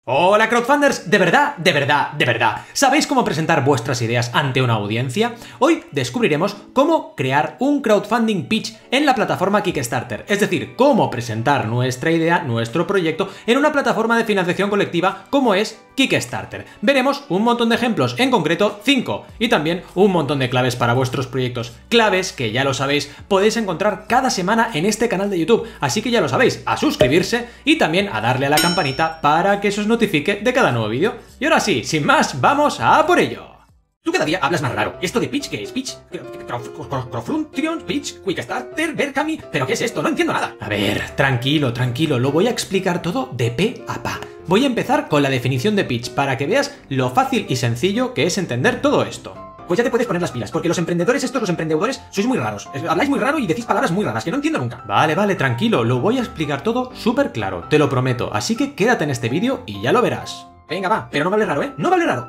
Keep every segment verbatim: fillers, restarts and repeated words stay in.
Hola crowdfunders, de verdad, de verdad, de verdad, ¿sabéis cómo presentar vuestras ideas ante una audiencia? Hoy descubriremos cómo crear un crowdfunding pitch en la plataforma Kickstarter, es decir, cómo presentar nuestra idea, nuestro proyecto, en una plataforma de financiación colectiva como es Kickstarter. Veremos un montón de ejemplos, en concreto cinco, y también un montón de claves para vuestros proyectos, claves que ya lo sabéis, podéis encontrar cada semana en este canal de YouTube, así que ya lo sabéis, a suscribirse y también a darle a la campanita para que eso os notifique de cada nuevo vídeo. Y ahora sí, sin más, vamos a por ello. Tú cada día hablas más raro. ¿Esto de pitch qué es? ¿Pitch? ¿Crowdfunding? ¿Pitch? ¿Quickstarter? ¿Berkami? ¿Pero qué es esto? No entiendo nada. A ver, tranquilo, tranquilo, lo voy a explicar todo de pe a pa. Voy a empezar con la definición de pitch para que veas lo fácil y sencillo que es entender todo esto. Pues ya te puedes poner las pilas, porque los emprendedores estos, los emprendedores, sois muy raros. Habláis muy raro y decís palabras muy raras que no entiendo nunca. Vale, vale, tranquilo, lo voy a explicar todo súper claro, te lo prometo. Así que quédate en este vídeo y ya lo verás. Venga, va, pero no me hables raro, ¿eh? No me hables raro.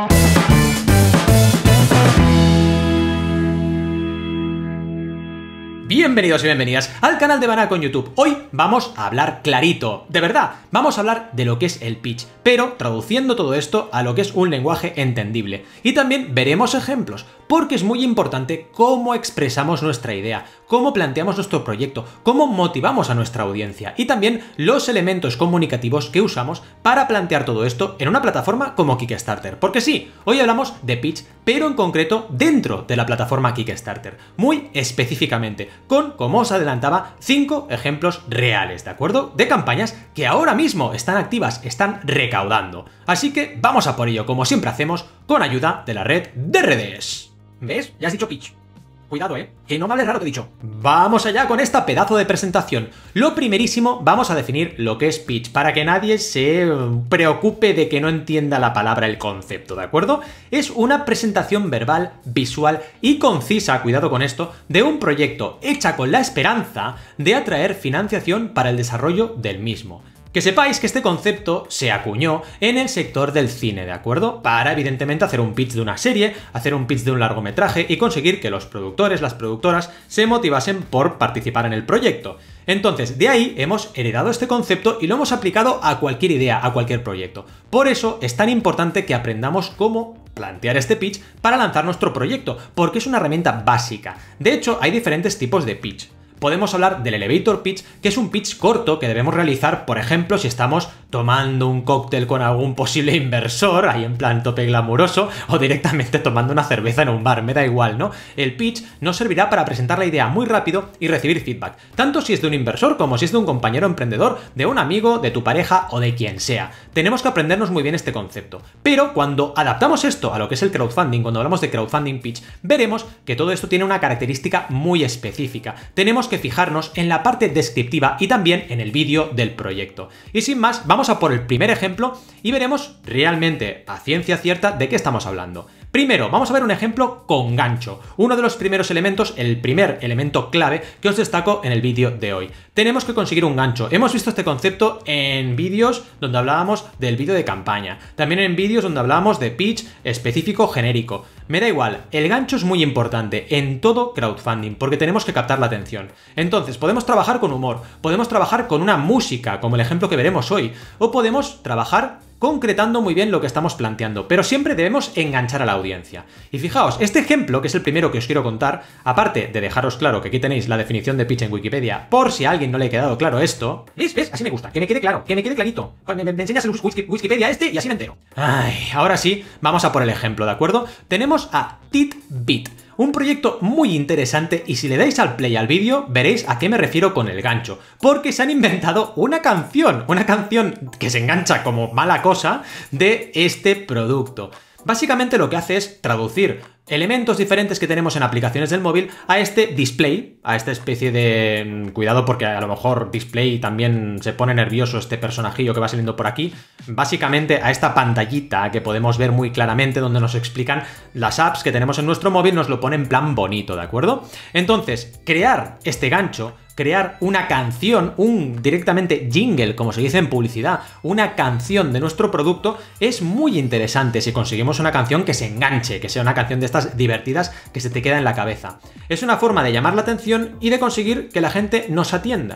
Bienvenidos y bienvenidas al canal de Banaco en YouTube. Hoy vamos a hablar clarito, de verdad, vamos a hablar de lo que es el pitch, pero traduciendo todo esto a lo que es un lenguaje entendible. Y también veremos ejemplos, porque es muy importante cómo expresamos nuestra idea, cómo planteamos nuestro proyecto, cómo motivamos a nuestra audiencia y también los elementos comunicativos que usamos para plantear todo esto en una plataforma como Kickstarter. Porque sí, hoy hablamos de pitch, pero en concreto dentro de la plataforma Kickstarter, muy específicamente, con, como os adelantaba, cinco ejemplos reales, ¿de acuerdo? De campañas que ahora mismo están activas, están recaudando. Así que vamos a por ello, como siempre hacemos, con ayuda de la red de redes. ¿Ves? Ya has dicho pitch. Cuidado, ¿eh? Que no me hables raro, te he dicho. Vamos allá con esta pedazo de presentación. Lo primerísimo, vamos a definir lo que es pitch, para que nadie se preocupe de que no entienda la palabra, el concepto, ¿de acuerdo? Es una presentación verbal, visual y concisa, cuidado con esto, de un proyecto hecha con la esperanza de atraer financiación para el desarrollo del mismo. Que sepáis que este concepto se acuñó en el sector del cine, ¿de acuerdo? Para, evidentemente, hacer un pitch de una serie, hacer un pitch de un largometraje y conseguir que los productores, las productoras, se motivasen por participar en el proyecto. Entonces, de ahí hemos heredado este concepto y lo hemos aplicado a cualquier idea, a cualquier proyecto. Por eso es tan importante que aprendamos cómo plantear este pitch para lanzar nuestro proyecto, porque es una herramienta básica. De hecho, hay diferentes tipos de pitch. Podemos hablar del elevator pitch, que es un pitch corto que debemos realizar, por ejemplo, si estamos tomando un cóctel con algún posible inversor, ahí en plan tope glamuroso, o directamente tomando una cerveza en un bar, me da igual, ¿no? El pitch nos servirá para presentar la idea muy rápido y recibir feedback, tanto si es de un inversor como si es de un compañero emprendedor, de un amigo, de tu pareja o de quien sea. Tenemos que aprendernos muy bien este concepto. Pero cuando adaptamos esto a lo que es el crowdfunding, cuando hablamos de crowdfunding pitch, veremos que todo esto tiene una característica muy específica. Tenemos que que fijarnos en la parte descriptiva y también en el vídeo del proyecto. Y sin más, vamos a por el primer ejemplo y veremos realmente a ciencia cierta de qué estamos hablando. Primero, vamos a ver un ejemplo con gancho, uno de los primeros elementos, el primer elemento clave que os destaco en el vídeo de hoy. Tenemos que conseguir un gancho. Hemos visto este concepto en vídeos donde hablábamos del vídeo de campaña, también en vídeos donde hablábamos de pitch específico genérico. Me da igual, el gancho es muy importante en todo crowdfunding porque tenemos que captar la atención. Entonces, podemos trabajar con humor, podemos trabajar con una música, como el ejemplo que veremos hoy, o podemos trabajar concretando muy bien lo que estamos planteando, pero siempre debemos enganchar a la audiencia. Y fijaos, este ejemplo, que es el primero que os quiero contar, aparte de dejaros claro que aquí tenéis la definición de pitch en Wikipedia, por si a alguien no le ha quedado claro esto, ¿ves? ¿Ves? Así me gusta, que me quede claro, que me quede clarito. Me, me, me enseñas el Wikipedia este y así me entero. Ay, ahora sí, vamos a por el ejemplo, ¿de acuerdo? Tenemos a Titbit, un proyecto muy interesante y si le dais al play al vídeo veréis a qué me refiero con el gancho, porque se han inventado una canción, una canción que se engancha como mala cosa de este producto. Básicamente lo que hace es traducir elementos diferentes que tenemos en aplicaciones del móvil a este display, a esta especie de... Cuidado porque a lo mejor display también se pone nervioso este personajillo que va saliendo por aquí. Básicamente a esta pantallita que podemos ver muy claramente donde nos explican las apps que tenemos en nuestro móvil, nos lo pone en plan bonito, ¿de acuerdo? Entonces, crear este gancho, crear una canción, un directamente jingle, como se dice en publicidad, una canción de nuestro producto, es muy interesante si conseguimos una canción que se enganche, que sea una canción de estas divertidas que se te queda en la cabeza. Es una forma de llamar la atención y de conseguir que la gente nos atienda.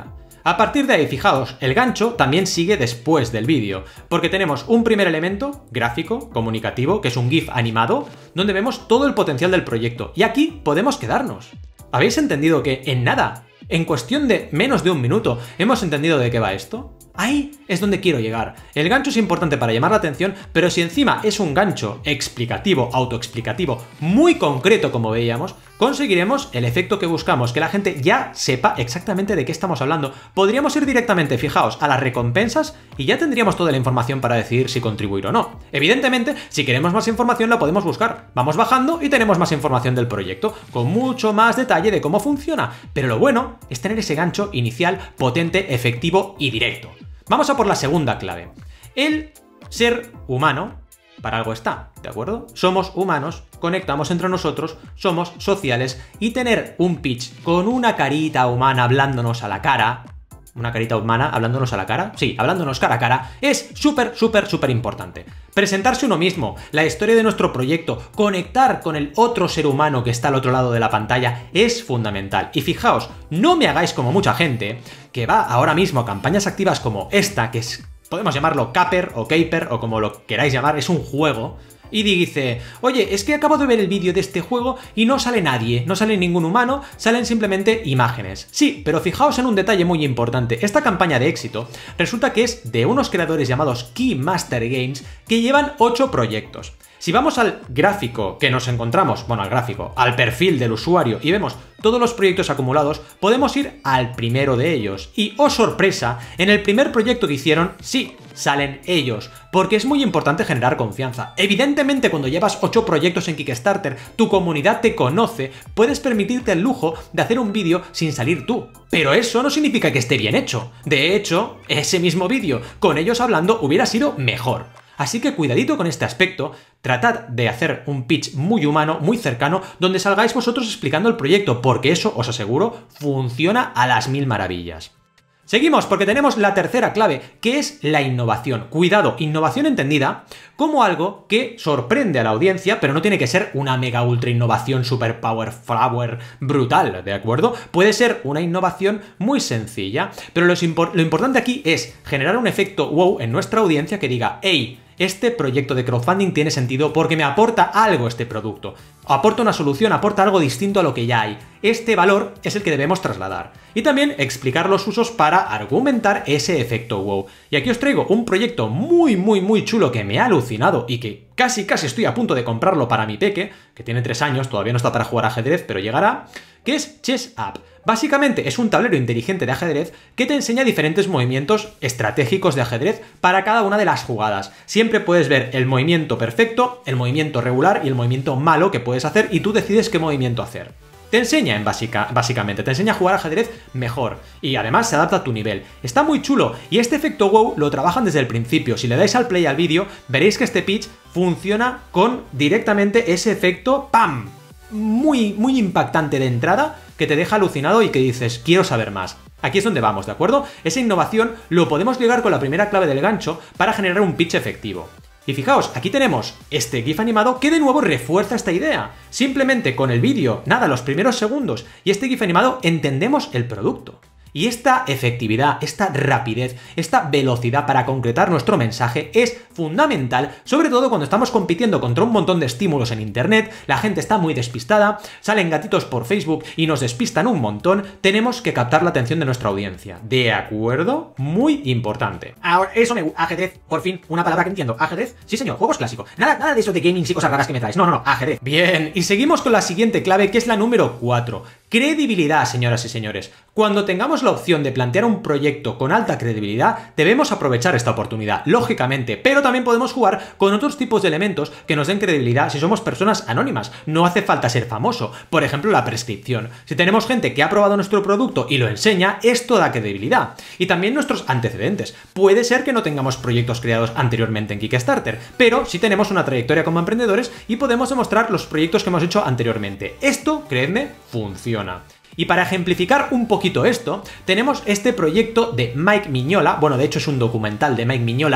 A partir de ahí, fijaos, el gancho también sigue después del vídeo, porque tenemos un primer elemento gráfico, comunicativo, que es un GIF animado, donde vemos todo el potencial del proyecto, y aquí podemos quedarnos. ¿Habéis entendido que en nada, en cuestión de menos de un minuto, hemos entendido de qué va esto? Ahí es donde quiero llegar. El gancho es importante para llamar la atención, pero si encima es un gancho explicativo, autoexplicativo, muy concreto como veíamos, conseguiremos el efecto que buscamos, que la gente ya sepa exactamente de qué estamos hablando. Podríamos ir directamente, fijaos, a las recompensas y ya tendríamos toda la información para decidir si contribuir o no. Evidentemente, si queremos más información la podemos buscar. Vamos bajando y tenemos más información del proyecto, con mucho más detalle de cómo funciona. Pero lo bueno es tener ese gancho inicial potente, efectivo y directo. Vamos a por la segunda clave. El ser humano para algo está, ¿de acuerdo? Somos humanos, conectamos entre nosotros, somos sociales y tener un pitch con una carita humana hablándonos a la cara, una carita humana hablándonos a la cara, sí, hablándonos cara a cara, es súper, súper, súper importante. Presentarse uno mismo, la historia de nuestro proyecto, conectar con el otro ser humano que está al otro lado de la pantalla es fundamental. Y fijaos, no me hagáis como mucha gente que va ahora mismo a campañas activas como esta, que es, podemos llamarlo Caper o Caper o como lo queráis llamar, es un juego, y dice, oye, es que acabo de ver el vídeo de este juego y no sale nadie, no sale ningún humano, salen simplemente imágenes. Sí, pero fijaos en un detalle muy importante, esta campaña de éxito resulta que es de unos creadores llamados Keymaster Games que llevan ocho proyectos. Si vamos al gráfico que nos encontramos, bueno, al gráfico, al perfil del usuario y vemos todos los proyectos acumulados, podemos ir al primero de ellos. Y, oh sorpresa, en el primer proyecto que hicieron, sí, salen ellos, porque es muy importante generar confianza. Evidentemente, cuando llevas ocho proyectos en Kickstarter, tu comunidad te conoce, puedes permitirte el lujo de hacer un vídeo sin salir tú. Pero eso no significa que esté bien hecho. De hecho, ese mismo vídeo, con ellos hablando, hubiera sido mejor. Así que cuidadito con este aspecto, tratad de hacer un pitch muy humano, muy cercano, donde salgáis vosotros explicando el proyecto, porque eso, os aseguro, funciona a las mil maravillas. Seguimos porque tenemos la tercera clave, que es la innovación. Cuidado, innovación entendida como algo que sorprende a la audiencia, pero no tiene que ser una mega ultra innovación super power flower brutal, ¿de acuerdo? Puede ser una innovación muy sencilla, pero lo, impor- lo importante aquí es generar un efecto wow en nuestra audiencia que diga, hey, este proyecto de crowdfunding tiene sentido porque me aporta algo este producto. Aporta una solución, aporta algo distinto a lo que ya hay. Este valor es el que debemos trasladar. Y también explicar los usos para argumentar ese efecto wow. Y aquí os traigo un proyecto muy, muy, muy chulo que me ha alucinado y que casi, casi estoy a punto de comprarlo para mi peque, que tiene tres años, todavía no está para jugar ajedrez, pero llegará, que es Chess Up. Básicamente es un tablero inteligente de ajedrez que te enseña diferentes movimientos estratégicos de ajedrez para cada una de las jugadas. Siempre puedes ver el movimiento perfecto, el movimiento regular y el movimiento malo que puedes hacer y tú decides qué movimiento hacer. Te enseña en básica, básicamente, te enseña a jugar ajedrez mejor y además se adapta a tu nivel. Está muy chulo y este efecto wow lo trabajan desde el principio. Si le dais al play al vídeo veréis que este pitch funciona con directamente ese efecto ¡pam! Muy, muy impactante de entrada que te deja alucinado y que dices, quiero saber más. Aquí es donde vamos, ¿de acuerdo? Esa innovación lo podemos ligar con la primera clave del gancho para generar un pitch efectivo. Y fijaos, aquí tenemos este GIF animado que de nuevo refuerza esta idea. Simplemente con el vídeo, nada, los primeros segundos y este GIF animado entendemos el producto. Y esta efectividad, esta rapidez, esta velocidad para concretar nuestro mensaje es fundamental, sobre todo cuando estamos compitiendo contra un montón de estímulos en internet, la gente está muy despistada, salen gatitos por Facebook y nos despistan un montón, tenemos que captar la atención de nuestra audiencia. ¿De acuerdo? Muy importante. Ahora, eso me gusta. Ajedrez, por fin, una palabra que entiendo. ¿Ajedrez? Sí señor, juegos clásicos. Nada, nada de eso de gaming y cosas raras que me traes. No, no, no, ajedrez. Bien, y seguimos con la siguiente clave, que es la número cuatro. Credibilidad, señoras y señores. Cuando tengamos la opción de plantear un proyecto con alta credibilidad, debemos aprovechar esta oportunidad, lógicamente, pero también podemos jugar con otros tipos de elementos que nos den credibilidad si somos personas anónimas. No hace falta ser famoso. Por ejemplo, la prescripción. Si tenemos gente que ha probado nuestro producto y lo enseña, esto da credibilidad. Y también nuestros antecedentes. Puede ser que no tengamos proyectos creados anteriormente en Kickstarter, pero sí tenemos una trayectoria como emprendedores y podemos demostrar los proyectos que hemos hecho anteriormente. Esto, creedme, funciona. Y para ejemplificar un poquito esto, tenemos este proyecto de Mike Mignola, bueno, de hecho es un documental de Mike Mignola,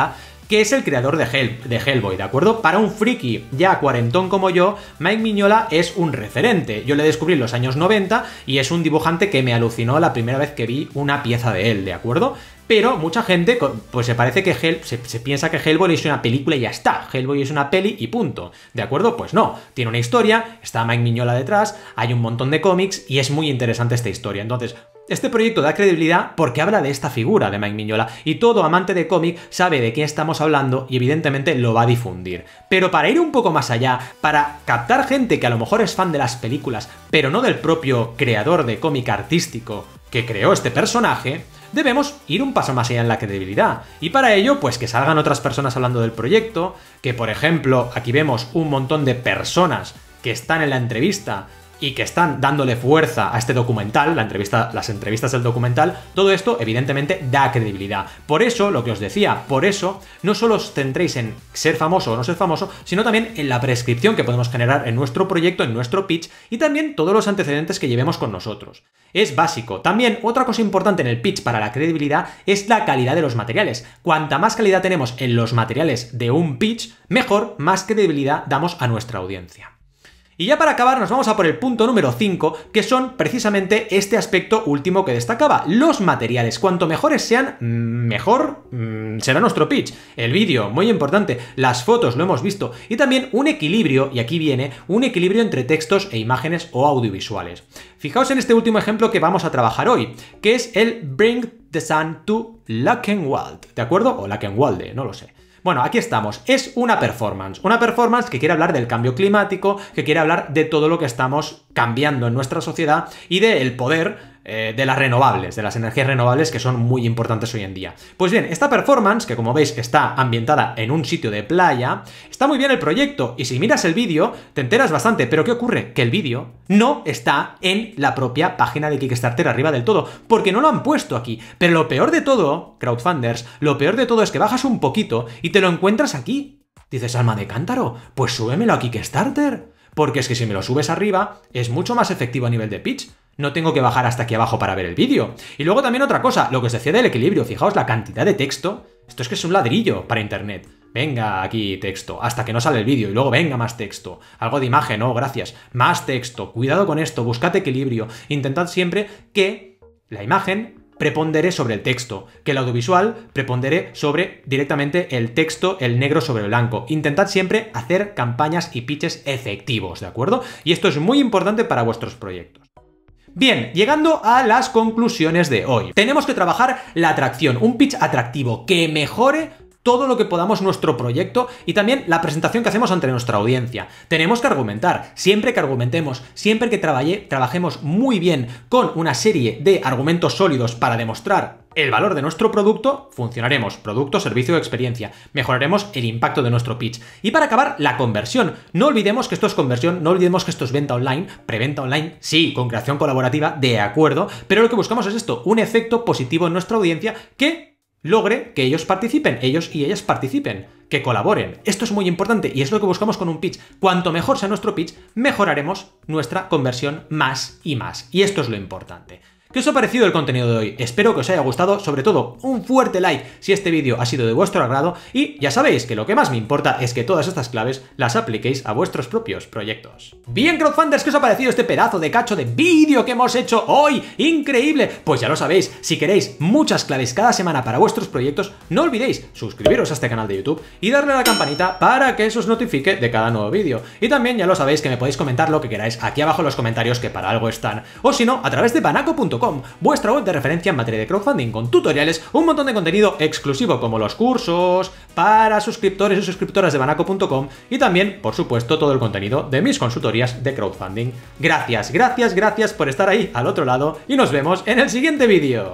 que es el creador de, Hell, de Hellboy, ¿de acuerdo? Para un friki ya cuarentón como yo, Mike Mignola es un referente. Yo le descubrí en los años noventa y es un dibujante que me alucinó la primera vez que vi una pieza de él, ¿de acuerdo? Pero mucha gente, pues se parece que Hell, se, se piensa que Hellboy es una película y ya está. Hellboy es una peli y punto. ¿De acuerdo? Pues no. Tiene una historia, está Mike Mignola detrás, hay un montón de cómics y es muy interesante esta historia. Entonces, este proyecto da credibilidad porque habla de esta figura de Mike Mignola y todo amante de cómic sabe de quién estamos hablando y evidentemente lo va a difundir. Pero para ir un poco más allá, para captar gente que a lo mejor es fan de las películas, pero no del propio creador de cómic artístico que creó este personaje, debemos ir un paso más allá en la credibilidad. Y para ello, pues que salgan otras personas hablando del proyecto, que por ejemplo, aquí vemos un montón de personas que están en la entrevista y que están dándole fuerza a este documental, la entrevista, las entrevistas del documental, todo esto evidentemente da credibilidad. Por eso, lo que os decía, por eso, no solo os centréis en ser famoso o no ser famoso, sino también en la prescripción que podemos generar en nuestro proyecto, en nuestro pitch, y también todos los antecedentes que llevemos con nosotros. Es básico. También, otra cosa importante en el pitch para la credibilidad es la calidad de los materiales. Cuanta más calidad tenemos en los materiales de un pitch, mejor, más credibilidad damos a nuestra audiencia. Y ya para acabar nos vamos a por el punto número cinco, que son precisamente este aspecto último que destacaba, los materiales. Cuanto mejores sean, mejor mmm, será nuestro pitch. El vídeo, muy importante, las fotos, lo hemos visto, y también un equilibrio, y aquí viene, un equilibrio entre textos e imágenes o audiovisuales. Fijaos en este último ejemplo que vamos a trabajar hoy, que es el Bring the Sun to Lachenwald, ¿de acuerdo? O Lachenwalde, no lo sé. Bueno, aquí estamos. Es una performance. Una performance que quiere hablar del cambio climático, que quiere hablar de todo lo que estamos cambiando en nuestra sociedad y del poder eh, de las renovables, de las energías renovables que son muy importantes hoy en día. Pues bien, esta performance, que como veis está ambientada en un sitio de playa, está muy bien el proyecto y si miras el vídeo te enteras bastante, pero ¿qué ocurre? Que el vídeo no está en la propia página de Kickstarter arriba del todo, porque no lo han puesto aquí. Pero lo peor de todo, crowdfunders, lo peor de todo es que bajas un poquito y te lo encuentras aquí. Dices, alma de cántaro, pues súbemelo a Kickstarter. Porque es que si me lo subes arriba, es mucho más efectivo a nivel de pitch. No tengo que bajar hasta aquí abajo para ver el vídeo. Y luego también otra cosa, lo que os decía del equilibrio. Fijaos la cantidad de texto. Esto es que es un ladrillo para internet. Venga, aquí texto, hasta que no sale el vídeo, y luego venga más texto. Algo de imagen, no, gracias. Más texto, cuidado con esto, buscad equilibrio. Intentad siempre que la imagen prepondere sobre el texto, que el audiovisual prepondere sobre directamente el texto, el negro sobre el blanco. Intentad siempre hacer campañas y pitches efectivos, ¿de acuerdo? Y esto es muy importante para vuestros proyectos. Bien, llegando a las conclusiones de hoy. Tenemos que trabajar la atracción, un pitch atractivo que mejore todo lo que podamos nuestro proyecto y también la presentación que hacemos ante nuestra audiencia. Tenemos que argumentar, siempre que argumentemos, siempre que trabaje, trabajemos muy bien con una serie de argumentos sólidos para demostrar el valor de nuestro producto, funcionaremos, producto, servicio o experiencia, mejoraremos el impacto de nuestro pitch. Y para acabar, la conversión. No olvidemos que esto es conversión, no olvidemos que esto es venta online, preventa online, sí, con creación colaborativa, de acuerdo, pero lo que buscamos es esto, un efecto positivo en nuestra audiencia que logre que ellos participen, ellos y ellas participen, que colaboren. Esto es muy importante y es lo que buscamos con un pitch. Cuanto mejor sea nuestro pitch, mejoraremos nuestra conversión más y más. Y esto es lo importante. ¿Qué os ha parecido el contenido de hoy? Espero que os haya gustado, sobre todo un fuerte like si este vídeo ha sido de vuestro agrado y ya sabéis que lo que más me importa es que todas estas claves las apliquéis a vuestros propios proyectos. Bien, crowdfunders, ¿qué os ha parecido este pedazo de cacho de vídeo que hemos hecho hoy? ¡Increíble! Pues ya lo sabéis, si queréis muchas claves cada semana para vuestros proyectos, no olvidéis suscribiros a este canal de YouTube y darle a la campanita para que eso os notifique de cada nuevo vídeo. Y también ya lo sabéis que me podéis comentar lo que queráis aquí abajo en los comentarios, que para algo están, o si no, a través de banaco punto com, vuestra web de referencia en materia de crowdfunding, con tutoriales, un montón de contenido exclusivo como los cursos para suscriptores y suscriptoras de banaco punto com y también, por supuesto, todo el contenido de mis consultorías de crowdfunding. Gracias, gracias, gracias por estar ahí al otro lado y nos vemos en el siguiente vídeo.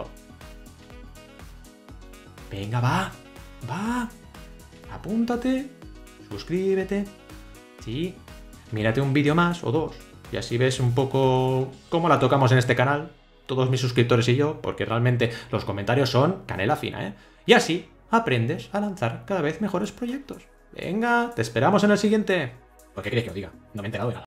Venga, va, va, apúntate, suscríbete, sí, mírate un vídeo más o dos y así ves un poco cómo la tocamos en este canal, todos mis suscriptores y yo, porque realmente los comentarios son canela fina, ¿eh? Y así aprendes a lanzar cada vez mejores proyectos. Venga, te esperamos en el siguiente. ¿Por qué queréis que os diga? No me he enterado de nada.